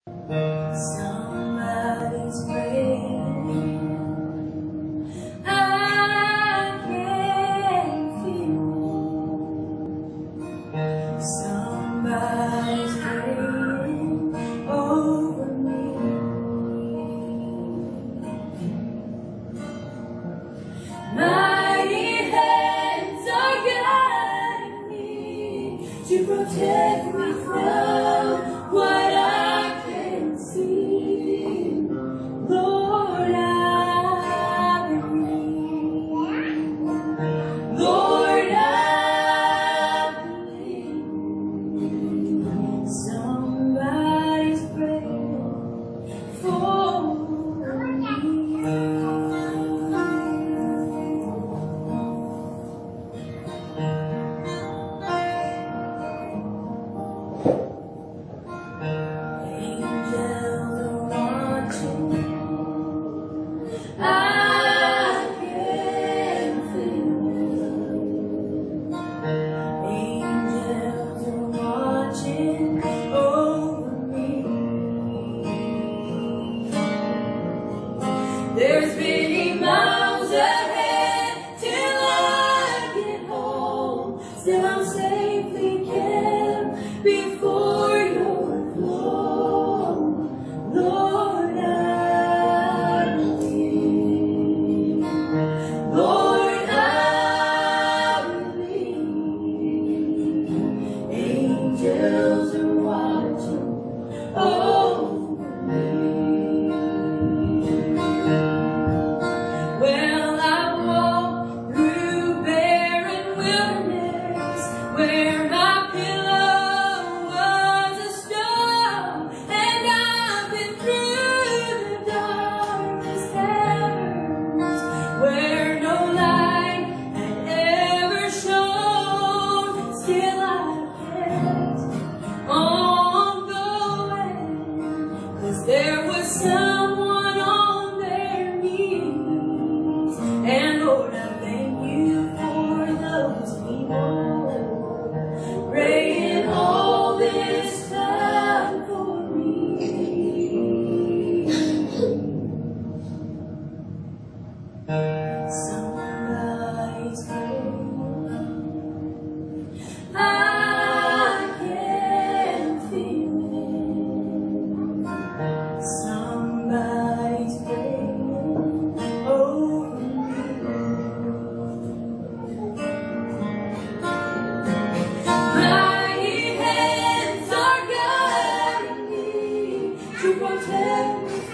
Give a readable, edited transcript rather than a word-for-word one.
Somebody's praying. I can feel somebody's praying over me. Mighty hands are guiding me to protect me from what I can see. Lord, I believe. Lord, I believe. Somebody's praying for me. There's many miles ahead till I get home. Still I'm safely kept before your throne. Lord, I believe. Lord, I believe. Angels are watching over me. Well, I walked through barren wilderness where my pillow was a stone, and I've been through the darkest caverns where no light had ever shone. Still I kept on going, 'cause there was someone on their knees. And Lord, I thank you for those people praying all this time for me. Somebody's praying. I can feel it. Somebody's praying over me. Mighty hands are guiding me to protect me